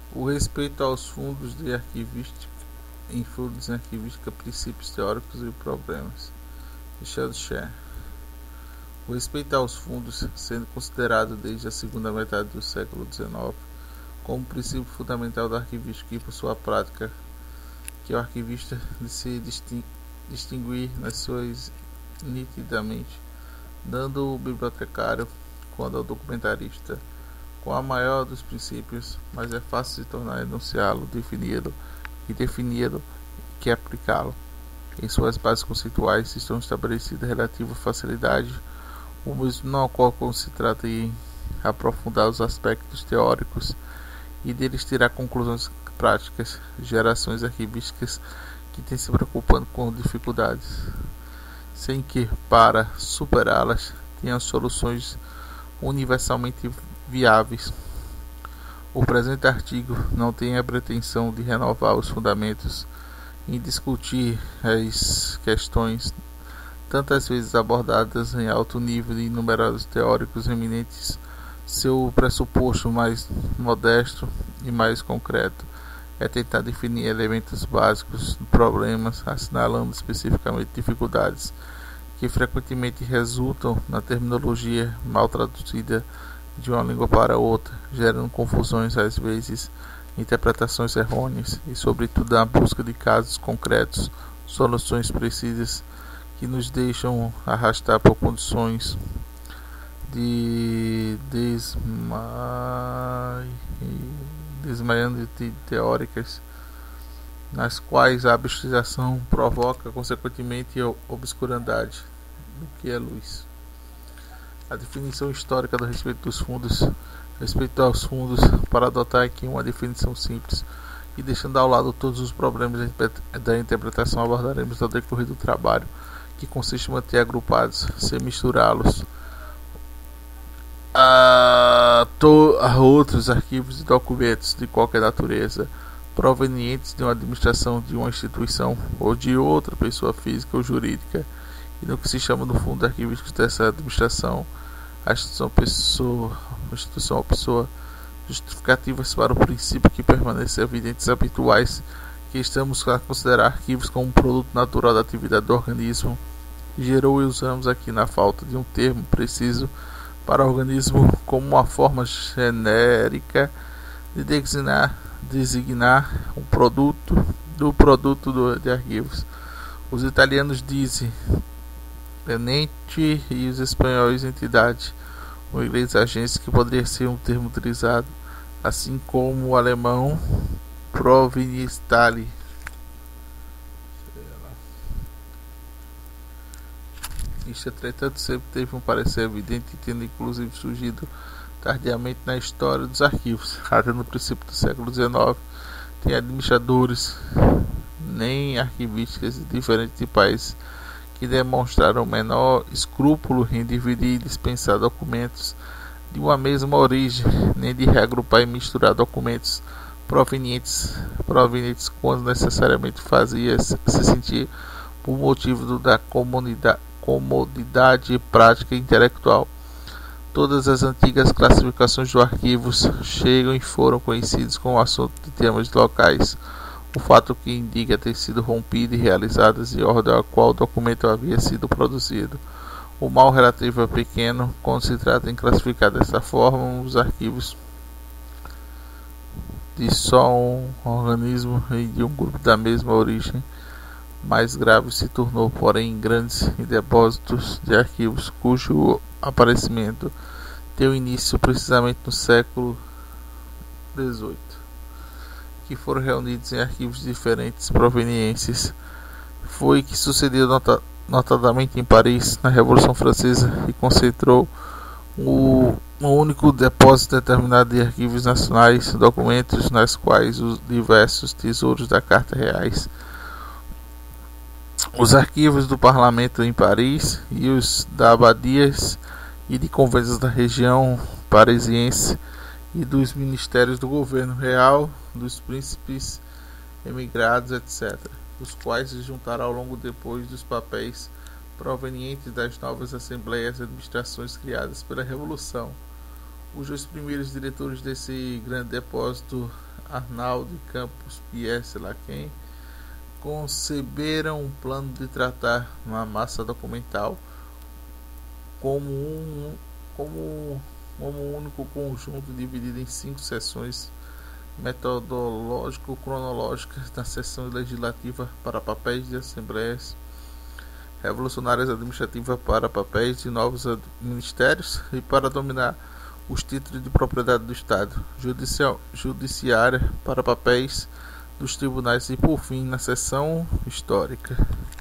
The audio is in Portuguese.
O respeito aos fundos de arquivística em fundos em arquivística, princípios teóricos e problemas. Richard Scher. O respeito aos fundos, sendo considerado desde a segunda metade do século XIX como princípio fundamental da arquivística e por sua prática, que o arquivista de se distinguir nas suas nitidamente, dando o bibliotecário, quando ao documentarista, com a maior dos princípios, mas é fácil se tornar enunciá-lo, defini-lo que aplicá-lo. Em suas bases conceituais estão estabelecidas relativa facilidade. O mesmo não ocorre quando se trata em aprofundar os aspectos teóricos e deles tirar conclusões práticas. Gerações arquivísticas que têm se preocupando com dificuldades, sem que, para superá-las, tenham soluções universalmente viáveis. O presente artigo não tem a pretensão de renovar os fundamentos em discutir as questões tantas vezes abordadas em alto nível de inúmeros teóricos eminentes. Seu pressuposto mais modesto e mais concreto é tentar definir elementos básicos do problema, assinalando especificamente dificuldades que frequentemente resultam na terminologia mal traduzida de uma língua para outra, gerando confusões, às vezes interpretações errôneas e, sobretudo, na busca de casos concretos, soluções precisas que nos deixam arrastar por condições de desmaiando teóricas, nas quais a abstração provoca, consequentemente, a obscuridade do que é luz. A definição histórica do respeito aos fundos, para adotar aqui uma definição simples e deixando ao lado todos os problemas da interpretação, abordaremos ao decorrer do trabalho, que consiste em manter agrupados, sem misturá-los, a outros arquivos e documentos de qualquer natureza, provenientes de uma administração de uma instituição ou de outra pessoa física ou jurídica, e no que se chama no fundo arquivístico dessa administração, a instituição ou pessoa justificativas para o princípio que permanecem evidentes habituais, que estamos a considerar arquivos como um produto natural da atividade do organismo, gerou e usamos aqui na falta de um termo preciso para organismo como uma forma genérica de designar um produto de arquivos. Os italianos dizem ente e os espanhóis entidade, o inglês agência, que poderia ser um termo utilizado, assim como o alemão Provenienstale. Isto, entretanto, sempre teve um parecer evidente, tendo inclusive surgido tardiamente na história dos arquivos. Até no princípio do século XIX, tem administradores nem arquivísticas de diferentes países que demonstraram o menor escrúpulo em dividir e dispensar documentos de uma mesma origem, nem de reagrupar e misturar documentos provenientes quando necessariamente fazia se sentir por motivo da comodidade prática e intelectual. Todas as antigas classificações de arquivos chegam e foram conhecidas como assunto de temas locais, o fato que indica ter sido rompido e realizadas em ordem a qual o documento havia sido produzido. O mal relativo é pequeno quando se trata em classificar dessa forma os arquivos de só um organismo e de um grupo da mesma origem. Mais grave se tornou, porém, em grandes depósitos de arquivos cujo aparecimento deu início precisamente no século XVIII, que foram reunidos em arquivos de diferentes proveniências. Foi que sucedeu notadamente em Paris, na Revolução Francesa, e concentrou um único depósito determinado de arquivos nacionais, documentos nas quais os diversos tesouros da Carta Reais, os arquivos do Parlamento em Paris e os da abadias e de conventos da região parisiense e dos ministérios do governo real, dos príncipes emigrados, etc., os quais se juntaram ao longo depois dos papéis provenientes das novas assembleias e administrações criadas pela Revolução, cujos primeiros diretores desse grande depósito Arnaldo e Campos Pierre, sei lá quem, conceberam um plano de tratar uma massa documental como um único conjunto dividido em 5 sessões metodológico-cronológicas na sessão legislativa para papéis de assembleias revolucionárias administrativas para papéis de novos ministérios e para dominar os títulos de propriedade do Estado, judiciária para papéis dos tribunais e, por fim, na sessão histórica.